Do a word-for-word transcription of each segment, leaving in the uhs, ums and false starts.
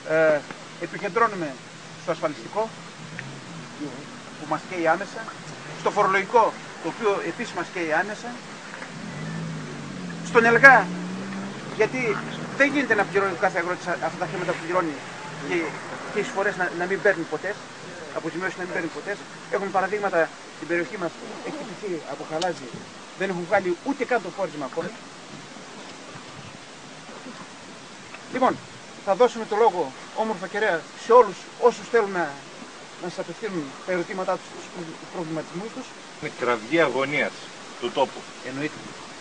ε, επικεντρώνουμε στο ασφαλιστικό που μας καίει άμεσα, στο φορολογικό το οποίο επίσης μας καίει άμεσα, στον ΕΛΓΑ, γιατί δεν γίνεται να πληρώνει ο κάθε αγρότης αυτά τα χρήματα που πληρώνει και, και οι εισφορές να, να μην παίρνει ποτέ, αποζημιώσεις να μην παίρνει ποτέ. Έχουμε παραδείγματα στην περιοχή μας, έχει χτυπηθεί από χαλάζι, δεν έχουν βγάλει ούτε καν το φόρισμα ακόμη. Λοιπόν, θα δώσουμε το λόγο όμορφα και ωραία σε όλους όσους θέλουν να, να σας απευθύνουν τα ερωτήματά τους, τους προβληματισμούς τους. Είναι κραυγή αγωνίας του τόπου. Εννοείται.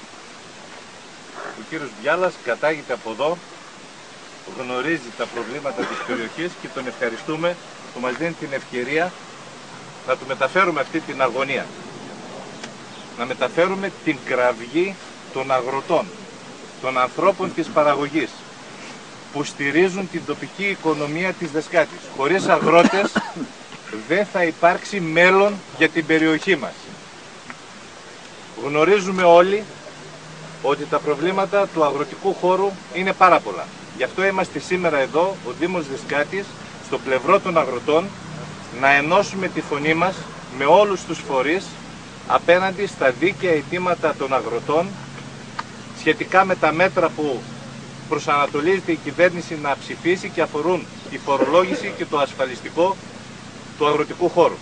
Ο κύριος Βιάλας κατάγεται από εδώ, γνωρίζει τα προβλήματα της περιοχής και τον ευχαριστούμε που μας δίνει την ευκαιρία να του μεταφέρουμε αυτή την αγωνία. Να μεταφέρουμε την κραυγή των αγροτών, των ανθρώπων της παραγωγής, που στηρίζουν την τοπική οικονομία της Δεσκάτης. Χωρίς αγρότες δεν θα υπάρξει μέλλον για την περιοχή μας. Γνωρίζουμε όλοι ότι τα προβλήματα του αγροτικού χώρου είναι πάρα πολλά. Γι' αυτό είμαστε σήμερα εδώ, ο Δήμος Δεσκάτης, στο πλευρό των αγροτών, να ενώσουμε τη φωνή μας με όλους τους φορείς απέναντι στα δίκαια αιτήματα των αγροτών σχετικά με τα μέτρα που προσανατολίζεται η κυβέρνηση να ψηφίσει και αφορούν τη φορολόγηση και το ασφαλιστικό του αγροτικού χώρου.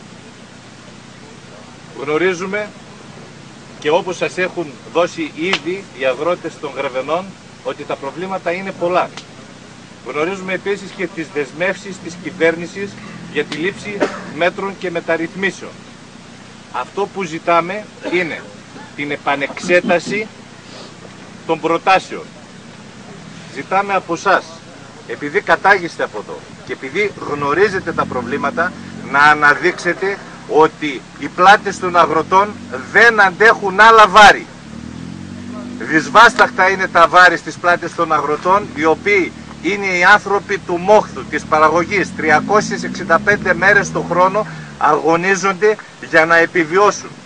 Γνωρίζουμε και όπως σας έχουν δώσει ήδη οι αγρότες των Γρεβενών ότι τα προβλήματα είναι πολλά. Γνωρίζουμε επίσης και τις δεσμεύσεις της κυβέρνησης για τη λήψη μέτρων και μεταρρυθμίσεων. Αυτό που ζητάμε είναι την επανεξέταση των προτάσεων. Ζητάμε από εσάς, επειδή κατάγεστε από εδώ και επειδή γνωρίζετε τα προβλήματα, να αναδείξετε ότι οι πλάτες των αγροτών δεν αντέχουν άλλα βάρη. Δυσβάσταχτα είναι τα βάρη στις πλάτες των αγροτών, οι οποίοι είναι οι άνθρωποι του μόχθου, της παραγωγής. τριακόσιες εξήντα πέντε μέρες το χρόνο αγωνίζονται για να επιβιώσουν.